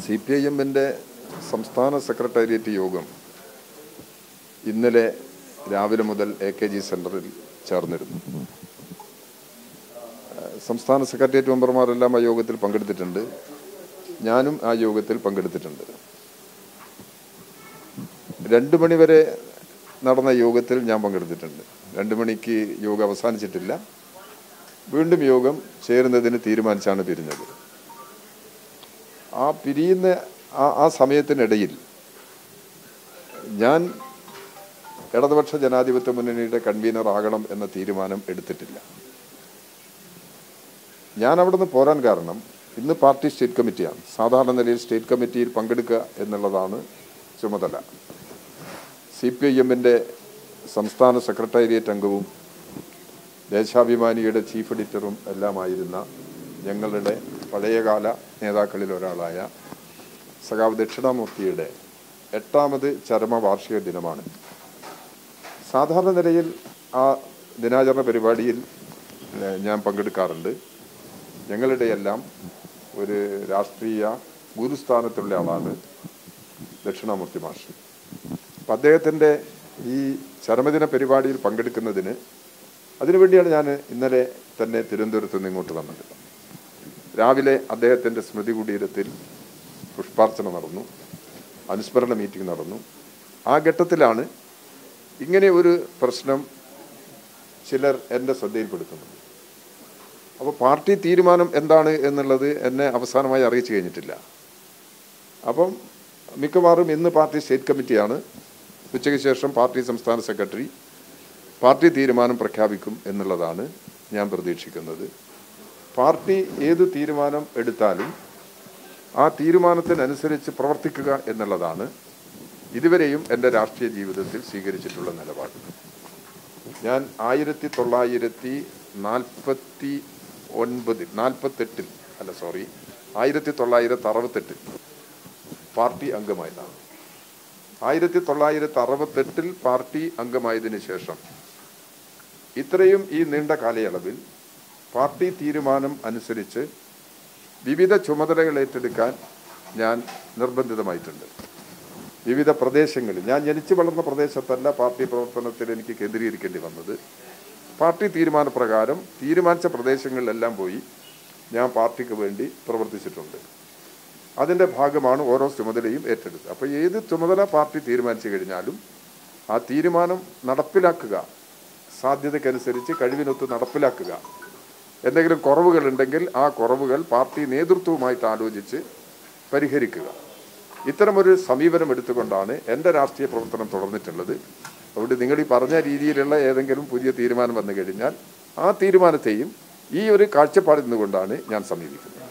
CPIM-ന്റെ സംസ്ഥാന സെക്രട്ടേറിയറ്റ് യോഗം ഇന്നലെ രാവിലെ മുതൽ AKG സെന്ററിൽ ചേർന്നിരുന്നു. സംസ്ഥാന സെക്രട്ടേറിയറ്റ് മെമ്പർമാരെല്ലാം ആ യോഗത്തിൽ പങ്കെടുത്തിട്ടുണ്ട്. ഞാനും ആ യോഗത്തിൽ പങ്കെടുത്തിട്ടുണ്ട്. 2 മണി വരെ നടന്ന യോഗത്തിൽ ഞാൻ പങ്കെടുത്തിട്ടുണ്ട്. 2 മണിക്ക് യോഗം അവസാനിച്ചിട്ടില്ല. വീണ്ടും യോഗം ചേരുന്നതിന് തീരുമാനിച്ചാണ് പിരിഞ്ഞത്. ആ പിരിയുന്ന ആ സമയത്തിനിടയിൽ ഞാൻ ഇടതുപക്ഷ ജനാധിപത്യ മുന്നണിയുടെ കൺവീനർ ആകണം എന്ന തീരുമാനം എടുത്തിട്ടില്ല. ഞാൻ അവിടെ നിന്ന് പോരാൻ കാരണം ഇന്ന് പാർട്ടി സ്റ്റേറ്റ് കമ്മിറ്റിയാണ്. സാധാരണ നിലയിൽ സ്റ്റേറ്റ് കമ്മിറ്റിയിൽ പങ്കെടുക്കുക എന്നുള്ളതാണ് ചുമതല. CPIM-ന്റെ സംസ്ഥാന സെക്രട്ടേറിയറ്റ് അംഗവും ദേശാഭിമാനിയുടെ ചീഫ് എഡിറ്ററും എല്ലാമായിരുന്ന ഞങ്ങളുടെ പഴയകാല നേതാക്കളിൽ ഒരാളായ സഖാവ് ദക്ഷിണാമൂർത്തിയുടെ 8ാമത് ചരമവാർഷിക ദിനമാണ്. സാധാരണ നിലയിൽ ആ ദിനാചരണ പരിപാടിയിൽ ഞാൻ പങ്കെടുക്കാറുണ്ട്. ഞങ്ങളുടെ എല്ലാം ഒരു രാഷ്ട്രീയ ഗുരുസ്ഥാനത്തുള്ള ആളാണ് ദക്ഷിണാമൂർത്തി മാഷ്. അപ്പം അദ്ദേഹത്തിൻ്റെ ഈ ചരമദിന പരിപാടിയിൽ പങ്കെടുക്കുന്നതിന് അതിനുവേണ്ടിയാണ് ഞാൻ ഇന്നലെ തന്നെ തിരുവനന്തപുരത്ത് നിന്ന് ഇങ്ങോട്ട് വന്നത്. രാവിലെ അദ്ദേഹത്തിൻ്റെ സ്മൃതി കുടീരത്തിൽ പുഷ്പാർച്ചന നടന്നു, അനുസ്മരണ മീറ്റിംഗ് നടന്നു. ആ ഘട്ടത്തിലാണ് ഇങ്ങനെ ഒരു പ്രശ്നം ചിലർ എൻ്റെ ശ്രദ്ധയിൽപ്പെടുത്തുന്നത്. അപ്പോൾ പാർട്ടി തീരുമാനം എന്താണ് എന്നുള്ളത് എന്നെ അവസാനമായി അറിയിച്ചു കഴിഞ്ഞിട്ടില്ല. അപ്പം മിക്കവാറും ഇന്ന് പാർട്ടി സ്റ്റേറ്റ് കമ്മിറ്റിയാണ്. ഉച്ചയ്ക്ക് ശേഷം പാർട്ടി സംസ്ഥാന സെക്രട്ടറി പാർട്ടി തീരുമാനം പ്രഖ്യാപിക്കും എന്നുള്ളതാണ് ഞാൻ പ്രതീക്ഷിക്കുന്നത്. പാർട്ടി ഏത് തീരുമാനം എടുത്താലും ആ തീരുമാനത്തിനനുസരിച്ച് പ്രവർത്തിക്കുക എന്നുള്ളതാണ് ഇതുവരെയും എൻ്റെ രാഷ്ട്രീയ ജീവിതത്തിൽ സ്വീകരിച്ചിട്ടുള്ള നിലപാട്. ഞാൻ 1968 പാർട്ടി അംഗമായതാണ്. 1968 പാർട്ടി അംഗമായതിനു ശേഷം ഇത്രയും ഈ നീണ്ട കാലയളവിൽ പാർട്ടി തീരുമാനം അനുസരിച്ച് വിവിധ ചുമതലകൾ ഏറ്റെടുക്കാൻ ഞാൻ നിർബന്ധിതമായിട്ടുണ്ട്. വിവിധ പ്രദേശങ്ങളിൽ ഞാൻ ജനിച്ചു വളർന്ന പ്രദേശത്തല്ല പാർട്ടി പ്രവർത്തനത്തിൽ എനിക്ക് കേന്ദ്രീകരിക്കേണ്ടി വന്നത്. പാർട്ടി തീരുമാനപ്രകാരം തീരുമാനിച്ച പ്രദേശങ്ങളിലെല്ലാം പോയി ഞാൻ പാർട്ടിക്ക് വേണ്ടി പ്രവർത്തിച്ചിട്ടുണ്ട്. അതിൻ്റെ ഭാഗമാണ് ഓരോ ചുമതലയും ഏറ്റെടുത്തത്. അപ്പോൾ ഏത് ചുമതല പാർട്ടി തീരുമാനിച്ചു കഴിഞ്ഞാലും ആ തീരുമാനം നടപ്പിലാക്കുക, സാധ്യതയ്ക്കനുസരിച്ച് കഴിവിനൊത്ത് നടപ്പിലാക്കുക. എന്തെങ്കിലും കുറവുകളുണ്ടെങ്കിൽ ആ കുറവുകൾ പാർട്ടി നേതൃത്വവുമായിട്ട് ആലോചിച്ച് പരിഹരിക്കുക. ഇത്തരമൊരു സമീപനം എടുത്തുകൊണ്ടാണ് എൻ്റെ രാഷ്ട്രീയ പ്രവർത്തനം തുടർന്നിട്ടുള്ളത്. അതുകൊണ്ട് നിങ്ങൾ ഈ പറഞ്ഞ രീതിയിലുള്ള ഏതെങ്കിലും പുതിയ തീരുമാനം വന്നു കഴിഞ്ഞാൽ ആ തീരുമാനത്തെയും ഈ ഒരു കാഴ്ചപ്പാടിൽ നിന്നുകൊണ്ടാണ് ഞാൻ സമീപിക്കുന്നത്.